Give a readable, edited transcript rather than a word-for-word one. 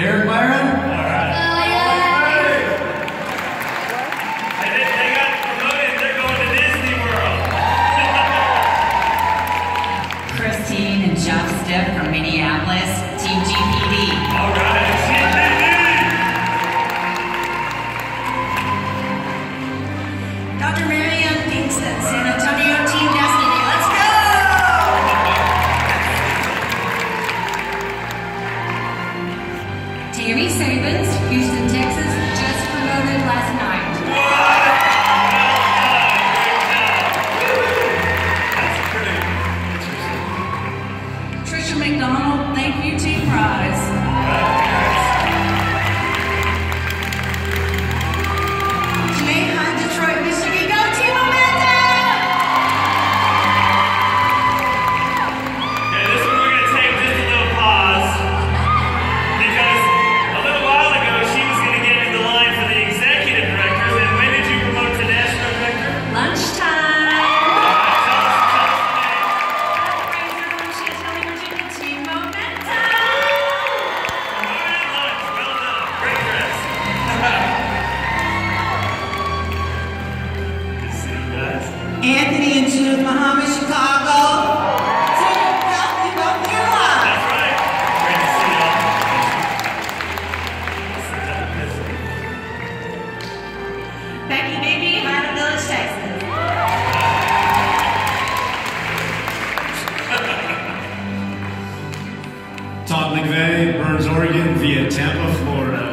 Eric Byron? Alright. They got promoted, they're going to Disney World. Christine and Jeff Stiff from Minneapolis, Team GPD. Alright, GPD! Dr. Marianne Kingston, San Antonio Team Destiny. Let's go! Tammy Sabins, Houston, Texas, just promoted last night. That's pretty Trisha interesting. McDonald, thank you, Team Prize. Janae Hunt, Detroit, Michigan, go Team Momentum! Okay, this one we're going to take just a little pause because a little while ago she was going to get in the line for the executive directors, and when did you promote to national director? Lunchtime! Tell us the name. Fraser from Chantilly, Virginia, Team Momentum! Promoted at lunch. Well done. Great dress. Good to see you guys. Anthony and Judith Muhammad, Chicago. Team Healthy, North Carolina. That's right. Great to see y'all. Becky Beebe, Harvard Village, Texas. Todd McVeigh, Burns, Oregon, via Tampa, Florida.